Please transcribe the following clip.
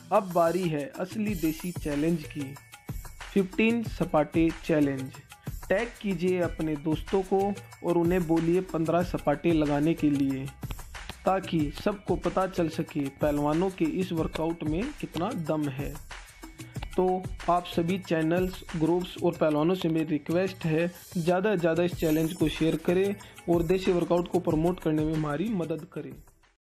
अब बारी है असली देसी चैलेंज की। 15 सपाटे चैलेंज। टैग कीजिए अपने दोस्तों को और उन्हें बोलिए 15 सपाटे लगाने के लिए, ताकि सबको पता चल सके पहलवानों के इस वर्कआउट में कितना दम है। तो आप सभी चैनल्स, ग्रुप्स और पहलवानों से मेरी रिक्वेस्ट है, ज़्यादा से ज़्यादा इस चैलेंज को शेयर करें और देसी वर्कआउट को प्रमोट करने में हमारी मदद करें।